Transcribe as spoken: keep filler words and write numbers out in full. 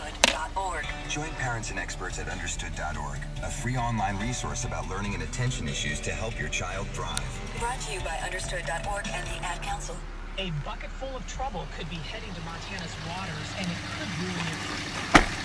understood dot org. Join parents and experts at understood dot org, a free online resource about learning and attention issues to help your child thrive. Brought to you by understood dot org and the Ad Council. A bucket full of trouble could be heading to Montana's waters, and it could ruin your...